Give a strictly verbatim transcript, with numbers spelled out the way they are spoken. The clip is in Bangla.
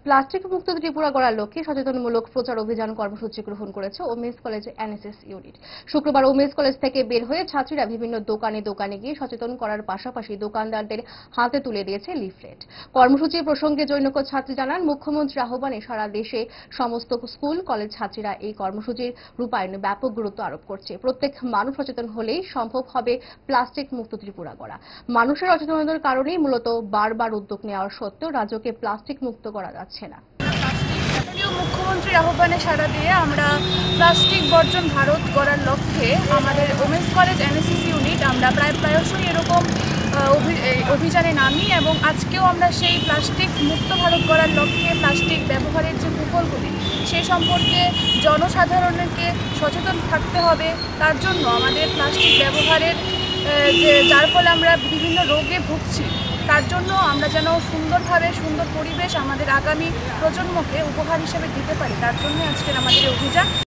প্লাস্টিক মুক্ত ত্রিপুরা গড়ার লক্ষ্যে সচেতনমূলক প্রচার অভিযান কর্মসূচি গ্রহণ করেছে ওমেন্স কলেজ এনএসএস ইউনিট। শুক্রবার ওমেন্স কলেজ থেকে বের হয়ে ছাত্রীরা বিভিন্ন দোকানে দোকানে গিয়ে সচেতন করার পাশাপাশি দোকানদারদের হাতে তুলে দিয়েছে লিফলেট। কর্মসূচি প্রসঙ্গে জৈনক ছাত্রী জানান, মুখ্যমন্ত্রীর আহ্বানে সারা দেশে সমস্ত স্কুল কলেজ ছাত্রীরা এই কর্মসূচির রূপায়ণে ব্যাপক গুরুত্ব আরোপ করছে। প্রত্যেক মানুষ সচেতন হলেই সম্ভব হবে প্লাস্টিক মুক্ত ত্রিপুরা গড়া। মানুষের সচেতনতার কারণেই মূলত বারবার উদ্যোগ নেওয়ার সত্ত্বেও রাজ্যকে প্লাস্টিক মুক্ত করা যাচ্ছে না। মুখ্যমন্ত্রীর আহ্বানে সাড়া দিয়ে আমরা প্লাস্টিক বর্জন ভারত গড়ার লক্ষ্যে আমাদের ওমেন্স কলেজ এনএসএস ইউনিট আমরা প্রায় প্রায়শই এরকম অভিযানে নামি এবং আজকেও আমরা সেই প্লাস্টিক মুক্ত ভারত গড়ার লক্ষ্যে প্লাস্টিক ব্যবহারের যে কুফলগুলি সে সম্পর্কে জনসাধারণকে সচেতন থাকতে হবে। তার জন্য আমাদের প্লাস্টিক ব্যবহারের যে যার ফলে আমরা বিভিন্ন রোগে ভুগছি, তার জন্য আমরা যেন সুন্দরভাবে সুন্দর পরিবেশ আমাদের আগামী প্রজন্মকে উপহার হিসেবে দিতে পারি, তার জন্য আজকের আমাদের অভিযান।